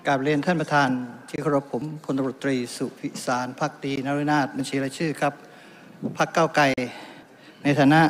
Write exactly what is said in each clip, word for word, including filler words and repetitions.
กราบเรียนท่านประธานที่เคารพผมพลตำรวจตรีสุพิสารภักดีนฤนาถบัญชีรายชื่อครับพรรคก้าวไกลในฐานะ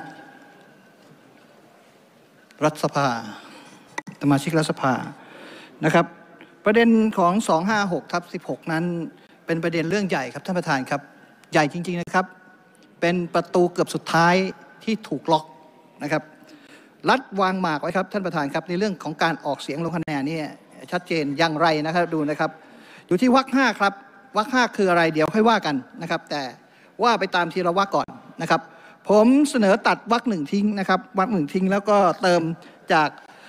รัฐสภาสมาชิกรัฐสภานะครับประเด็นของ สองห้าหกทับสิบหก นั้นเป็นประเด็นเรื่องใหญ่ครับท่านประธานครับใหญ่จริงๆนะครับเป็นประตูเกือบสุดท้ายที่ถูกล็อกนะครับรัฐวางหมากไว้ครับท่านประธานครับในเรื่องของการออกเสียงลงคะแนนนี่ชัดเจนอย่างไรนะครับดูนะครับอยู่ที่วรรคห้าครับวรรคห้าคืออะไรเดี๋ยวค่อยว่ากันนะครับแต่ว่าไปตามทีละวรรคก่อนนะครับผมเสนอตัดวรรคหนึ่งทิ้งนะครับวรรคหนึ่งทิ้งแล้วก็เติมจาก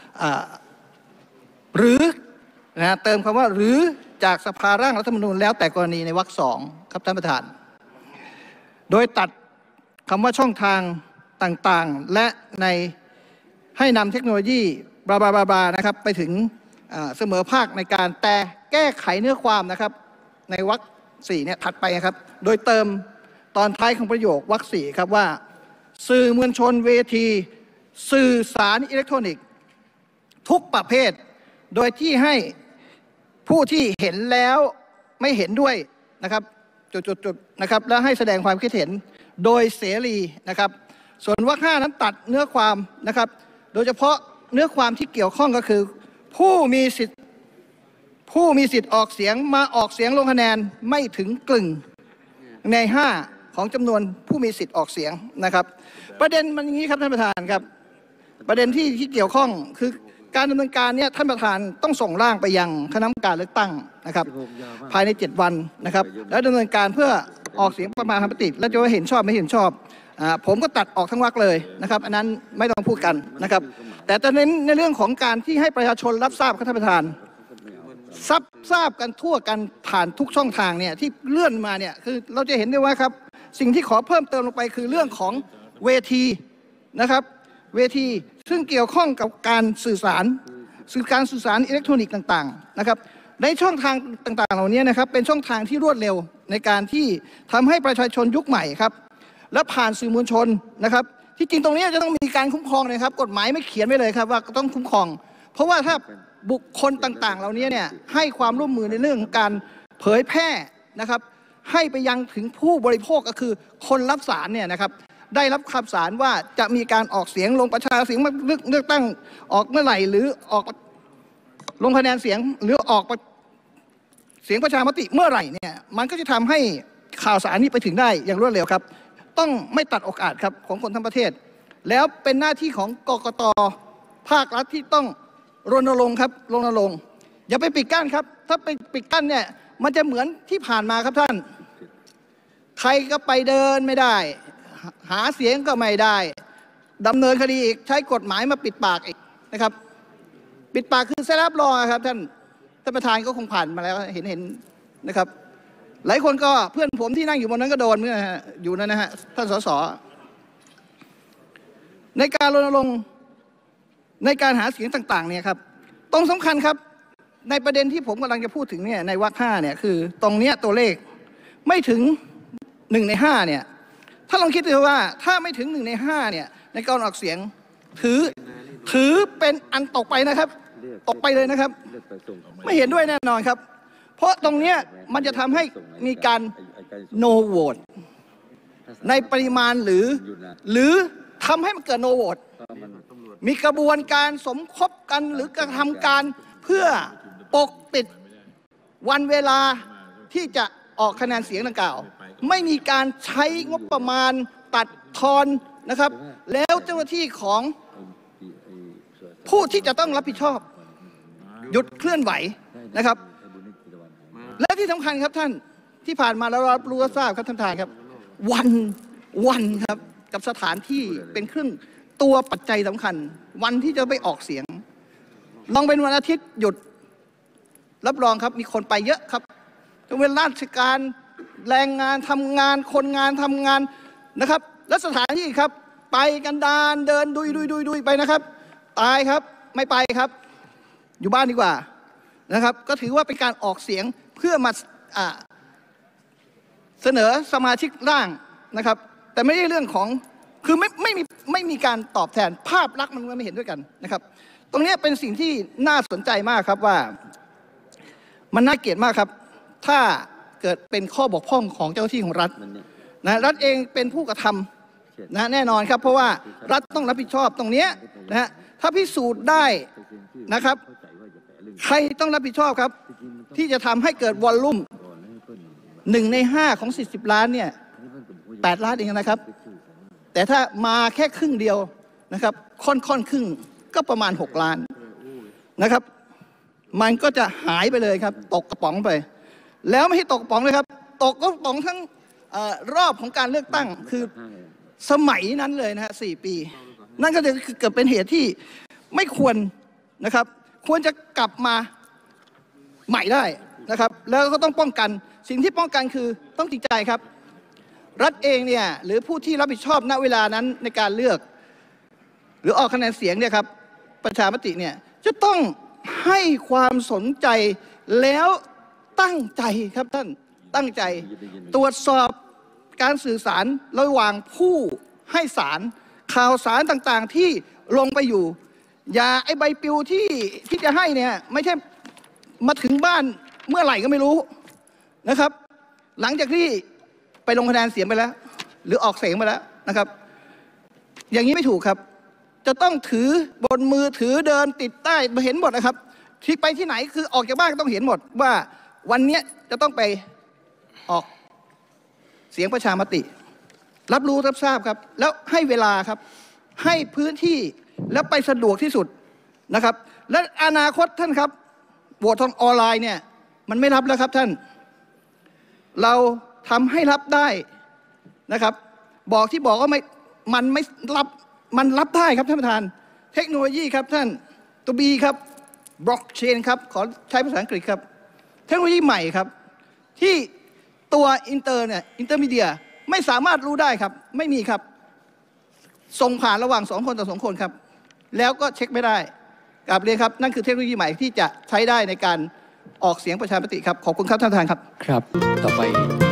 หรือนะเติมคำว่าหรือจากสภาร่างรัฐธรรมนูญแล้วแต่กรณีในวรรคสองครับท่านประธานโดยตัดคำว่าช่องทางต่างๆและในให้นำเทคโนโลยีบลาบลาบลาบลานะครับไปถึงเสมอภาคในการแต่แก้ไขเนื้อความนะครับในวรรคสี่เนี่ยถัดไปครับโดยเติมตอนท้ายของประโยควรรคสี่ครับว่าสื่อมวลชนเวทีสื่อสารอิเล็กทรอนิกส์ทุกประเภทโดยที่ให้ผู้ที่เห็นแล้วไม่เห็นด้วยนะครับจุดๆๆนะครับและให้แสดงความคิดเห็นโดยเสรีนะครับส่วนวรรคห้านั้นตัดเนื้อความนะครับโดยเฉพาะเนื้อความที่เกี่ยวข้องก็คือผู้มีสิทธิ์ผู้มีสิทธิ์ออกเสียงมาออกเสียงลงคะแนนไม่ถึงกึ่งในห้าของจำนวนผู้มีสิทธิ์ออกเสียงนะครับประเด็นมันอย่างนี้ครับท่านประธานครับประเด็นที่ที่เกี่ยวข้องคือการดำเนินการเนี่ยท่านประธานต้องส่งร่างไปยังคณะกรรมการเลือกตั้งนะครับภายในเจ็ดวันนะครับแล้วดำเนินการเพื่อออกเสียงประมาณธรรมติแล้วจะว่าเห็นชอบไม่เห็นชอบผมก็ตัดออกทั้งวรรคเลยนะครับอันนั้นไม่ต้องพูดกันนะครับแต่จะเน้นในเรื่องของการที่ให้ประชาชนรับทราบครับท่านประธานทราบทราบกันทั่วกันผ่านทุกช่องทางเนี่ยที่เลื่อนมาเนี่ยคือเราจะเห็นได้ว่าครับสิ่งที่ขอเพิ่มเติมลงไปคือเรื่องของเวทีนะครับเวทีซึ่งเกี่ยวข้องกับการสื่อสารสื่อการสื่อสารอิเล็กทรอนิกส์ต่างๆนะครับในช่องทางต่างๆเหล่านี้นะครับเป็นช่องทางที่รวดเร็วในการที่ทำให้ประชาชนยุคใหม่ครับและผ่านสื่อมวลชนนะครับที่จริงตรงนี้จะต้องมีการคุ้มครองนะครับกฎหมายไม่เขียนไว้เลยครับว่าต้องคุ้มครองเพราะว่าถ้าบุคคลต่างๆเหล่านี้เนี่ยให้ความร่วมมือในเรื่องของการเผยแพร่นะครับให้ไปยังถึงผู้บริโภคก็คือคนรับสารเนี่ยนะครับได้รับคำสารว่าจะมีการออกเสียงลงประชาเสียงเลือกตั้งออกเมื่อไหร่หรือออกลงคะแนนเสียงหรือออกเสียงประชามติเมื่อไหร่เนี่ยมันก็จะทำให้ข่าวสารนี้ไปถึงได้อย่างรวดเร็วครับต้องไม่ตัดโอกาสครับของคนทั้งประเทศแล้วเป็นหน้าที่ของกกต.ภาครัฐที่ต้องรณรงค์ครับรณรงค์อย่าไปปิดกั้นครับถ้าไปปิดกั้นเนี่ยมันจะเหมือนที่ผ่านมาครับท่านใครก็ไปเดินไม่ได้หาเสียงก็ไม่ได้ดำเนินคดีอีกใช้กฎหมายมาปิดปากอีกนะครับปิดปากคือเซเลบรอครับท่านท่านประธานก็คงผ่านมาแล้วเห็นเห็นนะครับหลายคนก็เพื่อนผมที่นั่งอยู่บนนั้นก็โดนเมื่ออยู่นั่นนะฮะท่านสสในการรณรงค์ในการหาเสียงต่างๆเนี่ยครับตรงสำคัญครับในประเด็นที่ผมกำลังจะพูดถึงเนี่ยในวรรคห้าเนี่ยคือตรงเนี้ยตัวเลขไม่ถึงหนึ่งในห้าเนี่ยถ้าลองคิดดูว่าถ้าไม่ถึงหนึ่งในห้าเนี่ยในการออกเสียงถือถือเป็นอันตกไปนะครับตกไปเลยนะครับไม่เห็นด้วยแน่นอนครับเพราะตรงเนี้ยมันจะทำให้มีการ no vote ในปริมาณหรือหรือทำให้มันเกิด no vote มีกระบวนการสมคบกันหรือกระทำการเพื่อปกปิดวันเวลาที่จะออกคะแนนเสียงดังกล่าวไม่มีการใช้งบประมาณตัดทอนนะครับแล้วเจ้าหน้าที่ของผู้ที่จะต้องรับผิดชอบหยุดเคลื่อนไหวนะครับและที่สำคัญครับท่านที่ผ่านมาแล้วเรารู้ทราบครับท่านประธานครับวันวันครับกับสถานที่เป็นเครื่องตัวปัจจัยสำคัญวันที่จะไปออกเสียงลองเป็นวันอาทิตย์หยุดรับรองครับมีคนไปเยอะครับต้องเป็นราชการแรงงานทำงานคนงานทำงานนะครับและสถานที่ครับไปกันดานเดินดุยดุยดุยดุยไปนะครับตายครับไม่ไปครับอยู่บ้านดีกว่านะครับก็ถือว่าเป็นการออกเสียงเพื่อมาเสนอสมาชิกร่างนะครับแต่ไม่ใช่เรื่องของคือไม่ไม่มีไม่มีการตอบแทนภาพลักษณ์มันไม่เห็นด้วยกันนะครับตรงนี้เป็นสิ่งที่น่าสนใจมากครับว่ามันน่าเกลียดมากครับถ้าเกิดเป็นข้อบกพร่องของเจ้าหน้าที่ของรัฐนะรัฐเองเป็นผู้กระทำนะแน่นอนครับเพราะว่ารัฐต้องรับผิดชอบตรงนี้นะฮะถ้าพิสูจน์ได้นะครับใครต้องรับผิดชอบครับที่จะทำให้เกิดวอลลุ่มหนึ่งในห้าของสี่สิบล้านเนี่ยแปดล้านเองนะครับแต่ถ้ามาแค่ครึ่งเดียวนะครับค่อนค่อนครึ่งก็ประมาณหกล้านนะครับมันก็จะหายไปเลยครับตกกระป๋องไปแล้วไม่ให้ตกกระป๋องเลยครับตกกระป๋องทั้งเอ่อรอบของการเลือกตั้งคือสมัยนั้นเลยนะฮะสี่ปีนั่นก็จะเกิดเป็นเหตุที่ไม่ควรนะครับควรจะกลับมาใหม่ได้นะครับแล้วก็ต้องป้องกันสิ่งที่ป้องกันคือต้องจริงใจครับรัฐเองเนี่ยหรือผู้ที่รับผิดชอบณเวลานั้นในการเลือกหรือออกคะแนนเสียงเนี่ยครับประชามติเนี่ยจะต้องให้ความสนใจแล้วตั้งใจครับท่านตั้งใจตรวจสอบการสื่อสารระหว่างผู้ให้สารข่าวสารต่างๆที่ลงไปอยู่อย่าไอ้ใบปลิวที่ที่จะให้เนี่ยไม่ใช่มาถึงบ้านเมื่อไหร่ก็ไม่รู้นะครับหลังจากที่ไปลงคะแนนเสียงไปแล้วหรือออกเสียงไปแล้วนะครับอย่างนี้ไม่ถูกครับจะต้องถือบนมือถือเดินติดใต้เห็นหมดนะครับที่ไปที่ไหนคือออกจากบ้านก็ต้องเห็นหมดว่าวันนี้จะต้องไปออกเสียงประชามติรับรู้รับทราบครับแล้วให้เวลาครับให้พื้นที่แล้วไปสะดวกที่สุดนะครับและอนาคตท่านครับโหวตทางออนไลน์เนี่ยมันไม่รับแล้วครับท่านเราทำให้รับได้นะครับบอกที่บอกว่าไม่มันไม่รับมันรับได้ครับท่านประธานเทคโนโลยีครับท่านตัวบีครับบล็อกเชนครับขอใช้ภาษาอังกฤษครับเทคโนโลยีใหม่ครับที่ตัวอินเตอร์เนี่ยอินเตอร์มีเดียไม่สามารถรู้ได้ครับไม่มีครับส่งผ่านระหว่างสองคนต่อสองคนครับแล้วก็เช็คไม่ได้กราบเรียนครับนั่นคือเทคโนโลยีใหม่ที่จะใช้ได้ในการออกเสียงประชามติครับขอบคุณครับท่านประธานครับครับต่อไป